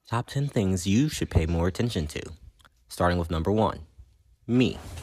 Top 10 things you should pay more attention to. Starting with number 1, me.